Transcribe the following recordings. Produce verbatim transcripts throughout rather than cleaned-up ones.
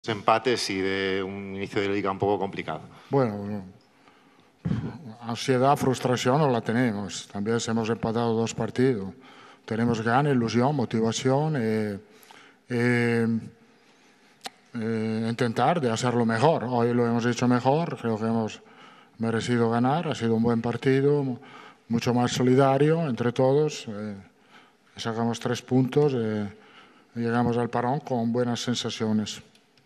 empates y de un inicio de liga un poco complicado. Bueno, ansiedad, frustración no la tenemos. También hemos empatado dos partidos. Tenemos ganas, ilusión, motivación y, y, y intentar de hacerlo mejor. Hoy lo hemos hecho mejor, creo que hemos merecido ganar, ha sido un buen partido, mucho más solidario entre todos. Eh, sacamos tres puntos y llegamos al parón con buenas sensaciones.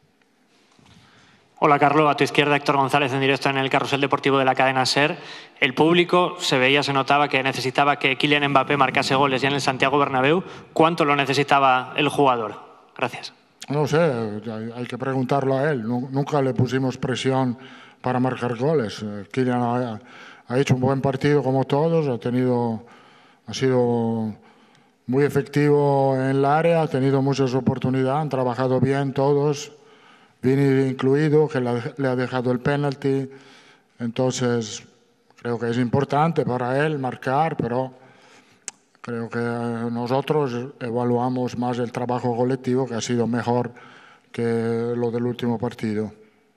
Hola, Carlos. A tu izquierda, Héctor González en directo en el Carrusel Deportivo de la cadena SER. El público se veía, se notaba que necesitaba que Kylian Mbappé marcase goles ya en el Santiago Bernabéu. ¿Cuánto lo necesitaba el jugador? Gracias. No sé, hay que preguntarlo a él. Nunca le pusimos presión para marcar goles. Kylian ha, ha hecho un buen partido como todos, ha, tenido, ha sido muy efectivo en el área, ha tenido muchas oportunidades, han trabajado bien todos. Vini incluido, que le ha dejado el penalti. Entonces, creo que es importante para él marcar, pero creo que nosotros evaluamos más el trabajo colectivo, que ha sido mejor que lo del último partido.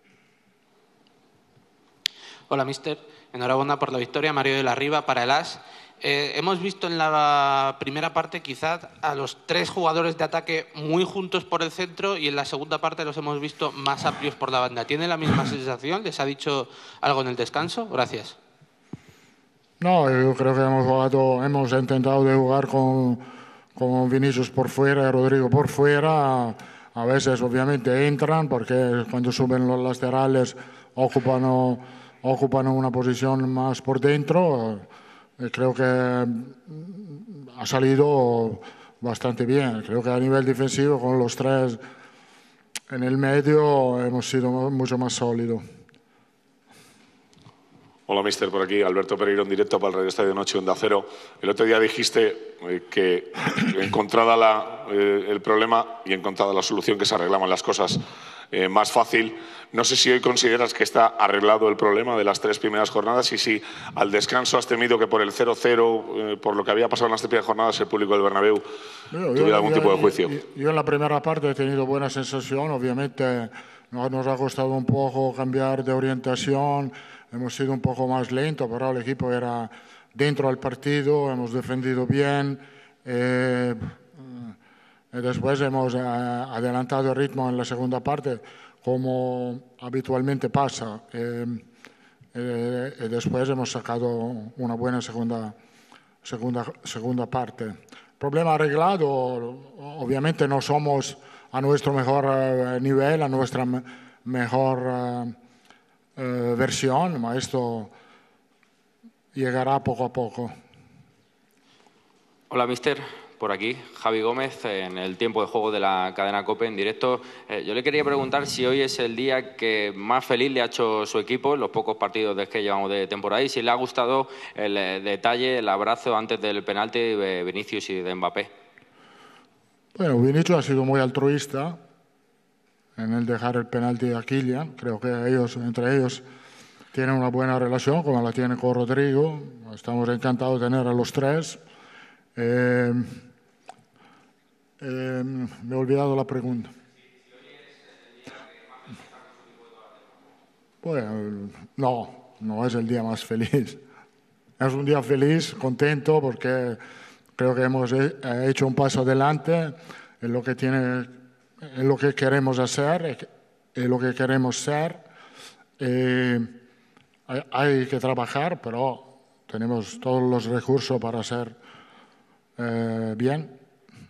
Hola, mister. Enhorabuena por la victoria. Mario de la Riva para el A S. Eh, hemos visto en la primera parte quizás a los tres jugadores de ataque muy juntos por el centro y en la segunda parte los hemos visto más amplios por la banda. ¿Tiene la misma sensación? ¿Les ha dicho algo en el descanso? Gracias. No, yo creo que hemos jugado, hemos intentado de jugar con, con Vinicius por fuera y Rodrigo por fuera. A veces obviamente entran porque cuando suben los laterales ocupan, ocupan una posición más por dentro. Creo que ha salido bastante bien. Creo que a nivel defensivo, con los tres en el medio, hemos sido mucho más sólidos. Hola, mister. Por aquí, Alberto Pereiro en directo para el Radio Estadio Noche Onda Cero. El otro día dijiste eh, que encontrada la, eh, el problema y encontrada la solución, que se arreglaban las cosas eh, más fácil. No sé si hoy consideras que está arreglado el problema de las tres primeras jornadas y si al descanso has temido que por el cero cero, eh, por lo que había pasado en las tres primeras jornadas, el público del Bernabéu yo, tuviera yo, algún yo, tipo de juicio. Yo, yo en la primera parte he tenido buena sensación. Obviamente nos, nos ha costado un poco cambiar de orientación. Hemos sido un poco más lento, pero el equipo era dentro del partido, hemos defendido bien. Eh, y después hemos eh, adelantado el ritmo en la segunda parte, como habitualmente pasa. Eh, eh, y después hemos sacado una buena segunda, segunda, segunda parte. Problema arreglado, obviamente no somos a nuestro mejor eh, nivel, a nuestra me mejor eh, eh, versión, pero esto llegará poco a poco. Hola, mister. Por aquí, Javi Gómez, en el tiempo de juego de la cadena COPE en directo. Eh, yo le quería preguntar si hoy es el día que más feliz le ha hecho su equipo en los pocos partidos que llevamos de temporada y si le ha gustado el eh, detalle, el abrazo antes del penalti de Vinicius y de Mbappé. Bueno, Vinicius ha sido muy altruista en el dejar el penalti a Kylian. Creo que ellos, entre ellos tienen una buena relación, como la tiene con Rodrigo. Estamos encantados de tener a los tres. Eh, eh, me he olvidado la pregunta. Bueno, no, no es el día más feliz. Es un día feliz, contento, porque creo que hemos hecho un paso adelante en lo que tiene, en lo que queremos hacer, en lo que queremos ser. Eh, hay, hay que trabajar, pero tenemos todos los recursos para hacer eh, bien.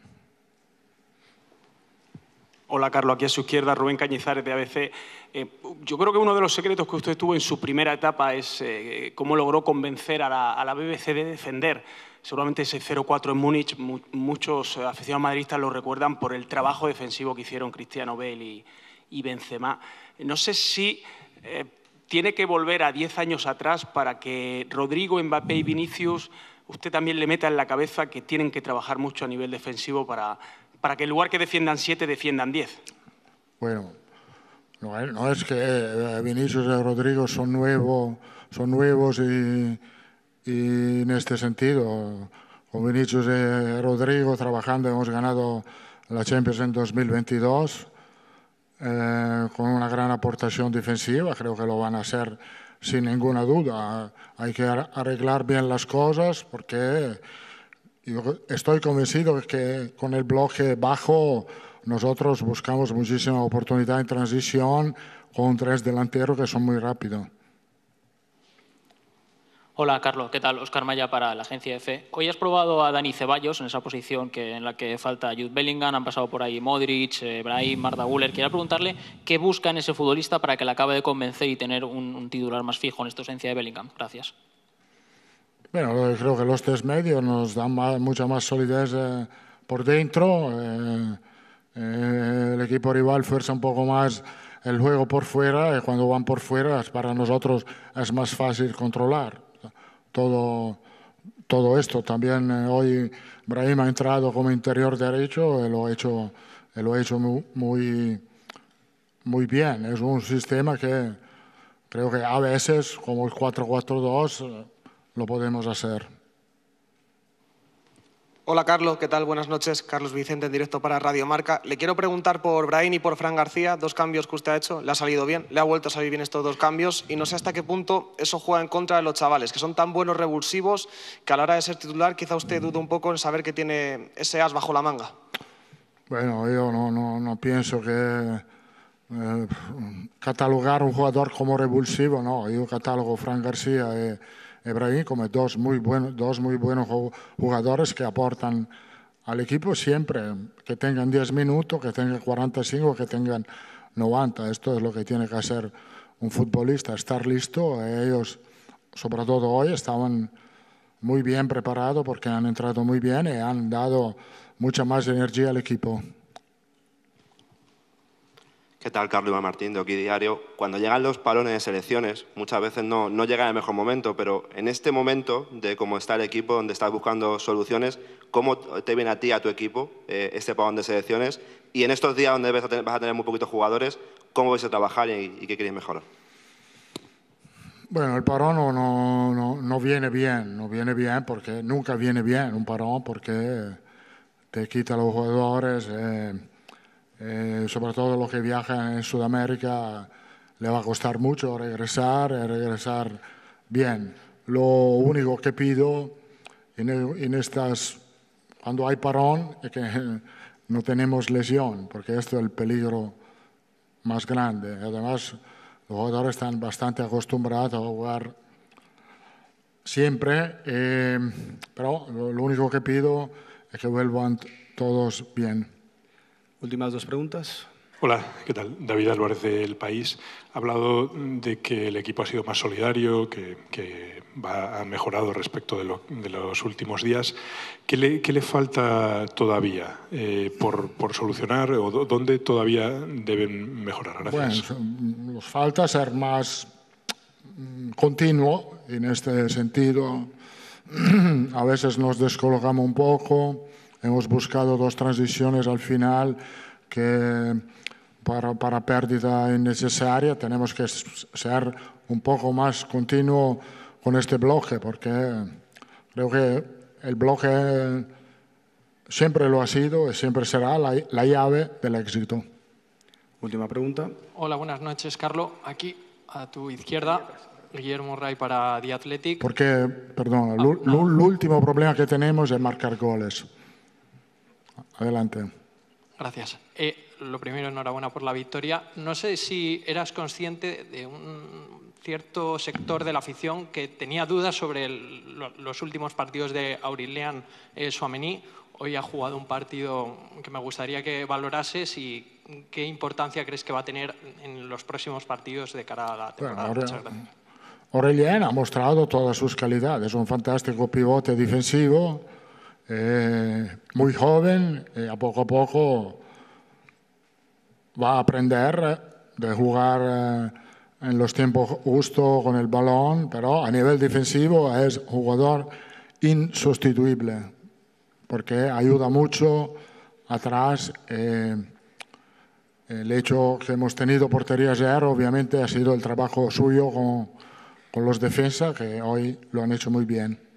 Hola, Carlos. Aquí a su izquierda, Rubén Cañizares, de A B C. Eh, yo creo que uno de los secretos que usted tuvo en su primera etapa es eh, cómo logró convencer a la, a la B B C de defender. Seguramente ese cero cuatro en Múnich, mu muchos aficionados madridistas lo recuerdan por el trabajo defensivo que hicieron Cristiano Bale y, y Benzema. No sé si eh, tiene que volver a diez años atrás para que Rodrigo, Mbappé y Vinicius, usted también le meta en la cabeza que tienen que trabajar mucho a nivel defensivo para... para que en lugar que defiendan siete, defiendan diez. Bueno, no, no es que Vinicius y Rodrigo son, nuevo, son nuevos y, y en este sentido, con Vinicius y Rodrigo trabajando hemos ganado la Champions en dos mil veintidós. eh, con una gran aportación defensiva, creo que lo van a hacer sin ninguna duda. Hay que arreglar bien las cosas porque yo estoy convencido que con el bloque bajo nosotros buscamos muchísima oportunidad en transición con tres delanteros que son muy rápidos. Hola, Carlos. ¿Qué tal? Óscar Maya para la agencia EFE. Hoy has probado a Dani Ceballos en esa posición que, en la que falta Jude Bellingham. Han pasado por ahí Modric, eh, Brahim, Arda Güler. Quería preguntarle qué busca en ese futbolista para que le acabe de convencer y tener un, un titular más fijo en esta ausencia de Bellingham. Gracias. Bueno, creo que los tres medios nos dan más, mucha más solidez eh, por dentro. Eh, eh, el equipo rival fuerza un poco más el juego por fuera y cuando van por fuera para nosotros es más fácil controlar todo, todo esto. También eh, hoy Brahim ha entrado como interior derecho y lo ha hecho, lo ha hecho muy, muy, muy bien. Es un sistema que creo que a veces, como el cuatro cuatro dos, lo podemos hacer. Hola, Carlos, ¿qué tal? Buenas noches. Carlos Vicente, en directo para Radio Marca. Le quiero preguntar por Brahim y por Fran García, dos cambios que usted ha hecho. ¿Le ha salido bien? ¿Le ha vuelto a salir bien estos dos cambios? Y no sé hasta qué punto eso juega en contra de los chavales, que son tan buenos revulsivos que a la hora de ser titular quizá usted dude un poco en saber que tiene ese as bajo la manga. Bueno, yo no, no, no pienso que eh, catalogar un jugador como revulsivo, no. Yo catalogo Fran García y Brahim como dos muy buenos, dos muy buenos jugadores que aportan al equipo siempre, que tengan diez minutos, que tengan cuarenta y cinco, que tengan noventa. Esto es lo que tiene que hacer un futbolista, estar listo. Ellos, sobre todo hoy, estaban muy bien preparados porque han entrado muy bien y han dado mucha más energía al equipo. ¿Qué tal, Carlos Iván Martín, de Oki Diario? Cuando llegan los parones de selecciones, muchas veces no, no llega en el mejor momento, pero en este momento de cómo está el equipo, donde estás buscando soluciones, ¿cómo te viene a ti, a tu equipo, eh, este parón de selecciones? Y en estos días donde vas a tener, vas a tener muy poquitos jugadores, ¿cómo vais a trabajar y, y qué queréis mejorar? Bueno, el parón no, no, no, no viene bien, no viene bien porque nunca viene bien un parón porque te quita a los jugadores. Eh, Eh, sobre todo los que viajan en Sudamérica le va a costar mucho regresar, regresar bien. Lo único que pido en, en estas, cuando hay parón, es que no tenemos lesión, porque esto es el peligro más grande. Además, los jugadores están bastante acostumbrados a jugar siempre, eh, pero lo, lo único que pido es que vuelvan todos bien. Últimas dos preguntas. Hola, ¿qué tal? David Álvarez del País. Ha hablado de que el equipo ha sido más solidario, que, que va, ha mejorado respecto de, lo, de los últimos días. ¿Qué le, qué le falta todavía eh, por, por solucionar o dónde todavía deben mejorar? Gracias. Bueno, nos falta ser más continuo en este sentido. A veces nos descolocamos un poco. Hemos buscado dos transiciones al final que para, para pérdida innecesaria tenemos que ser un poco más continuo con este bloque porque creo que el bloque siempre lo ha sido y siempre será la, la llave del éxito. Última pregunta. Hola, buenas noches, Carlos. Aquí, a tu izquierda, Guillermo Ray para The Athletic. Porque, perdón, ah, el no. último problema que tenemos es marcar goles. Adelante. Gracias. Eh, lo primero, enhorabuena por la victoria. No sé si eras consciente de un cierto sector de la afición que tenía dudas sobre el, lo, los últimos partidos de Aurélien eh, Tchouaméni. Hoy ha jugado un partido que me gustaría que valorases y qué importancia crees que va a tener en los próximos partidos de cara a la temporada. Bueno, Muchas gracias. Aurélien ha mostrado todas sus calidades. Un fantástico pivote defensivo. Eh, muy joven, eh, a poco a poco va a aprender de jugar eh, en los tiempos justos con el balón, pero a nivel defensivo es jugador insustituible porque ayuda mucho atrás. Eh, el hecho que hemos tenido portería cero obviamente ha sido el trabajo suyo con, con los defensas que hoy lo han hecho muy bien.